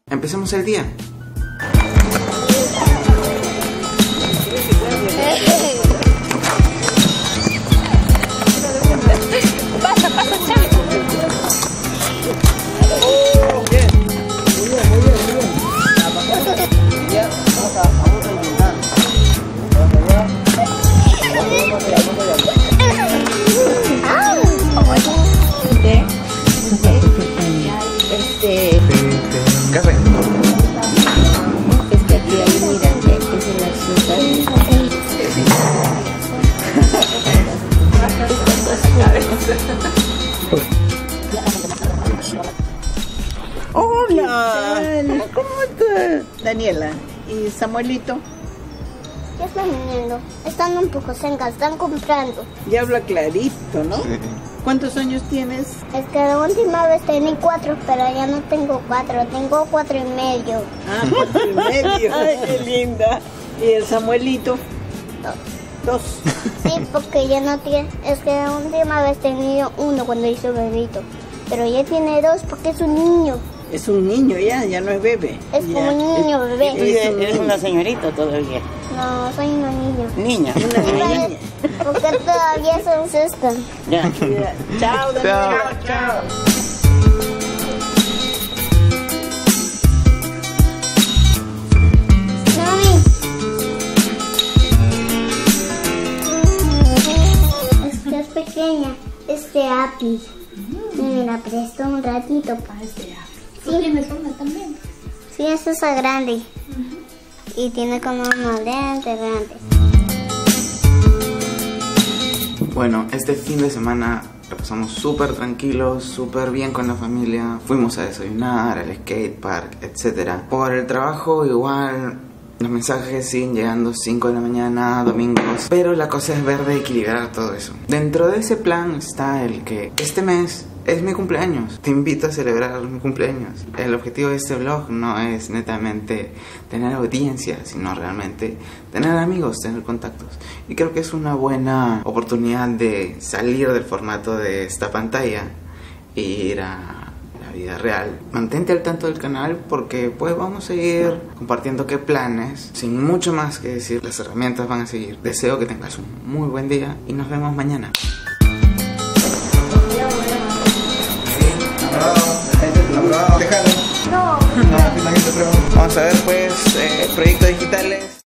Empecemos el día. Café. Es que aquí hay, mira, es el azúcar. Hola, ¿cómo estás? Daniela y Samuelito. ¿Qué están viniendo? Están un poco sencas, están comprando. Ya habla clarito, ¿no? Sí. ¿Cuántos años tienes? Es que la última vez tenía 4, pero ya no tengo 4, tengo 4 y medio. Ah, 4 y medio. Ay, qué linda. ¿Y el Samuelito? 2. Sí, porque ya no tiene. Es que la última vez tenía 1 cuando hizo bebito. Pero ya tiene 2 porque es un niño. Es un niño ya no es bebé. Es Ya. como un niño bebé. Eres una señorita todavía. No, soy una niña. Niña. Una niña. Porque todavía son cestas. Ya. Ya. Chao, Daniela. Chao. Mami. Es que es pequeña. Es de Api. Y me la prestó un ratito. ¿Tú tienes una también? Sí, esta es grande. Y tiene como una lente grande. Bueno, este fin de semana lo pasamos súper tranquilos, súper bien con la familia. Fuimos a desayunar, al skate park, etc. Por el trabajo igual los mensajes siguen llegando 5 de la mañana, domingos. Pero la cosa es ver de equilibrar todo eso. Dentro de ese plan está el que este mes es mi cumpleaños. Te invito a celebrar mi cumpleaños. El objetivo de este vlog no es netamente tener audiencia, sino realmente tener amigos, tener contactos. Y creo que es una buena oportunidad de salir del formato de esta pantalla e ir a la vida real. Mantente al tanto del canal porque pues vamos a ir compartiendo qué planes. Sin mucho más que decir, las herramientas van a seguir. Deseo que tengas un muy buen día y nos vemos mañana. Déjalo. No. Vamos a ver pues proyectos digitales.